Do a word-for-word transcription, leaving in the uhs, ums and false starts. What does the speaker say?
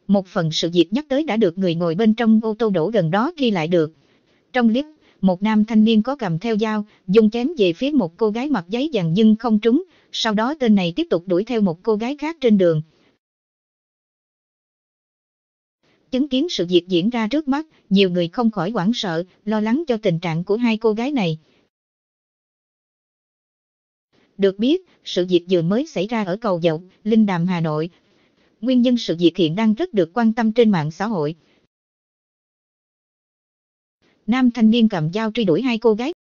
Một phần sự việc nhắc tới đã được người ngồi bên trong ô tô đổ gần đó ghi lại được. Trong clip, một nam thanh niên có cầm theo dao, dùng chém về phía một cô gái mặc giấy vàng nhưng không trúng, sau đó tên này tiếp tục đuổi theo một cô gái khác trên đường. Chứng kiến sự việc diễn ra trước mắt, nhiều người không khỏi hoảng sợ, lo lắng cho tình trạng của hai cô gái này. Được biết, sự việc vừa mới xảy ra ở cầu Dậu, Linh Đàm, Hà Nội. Nguyên nhân sự việc hiện đang rất được quan tâm trên mạng xã hội. Nam thanh niên cầm dao truy đuổi hai cô gái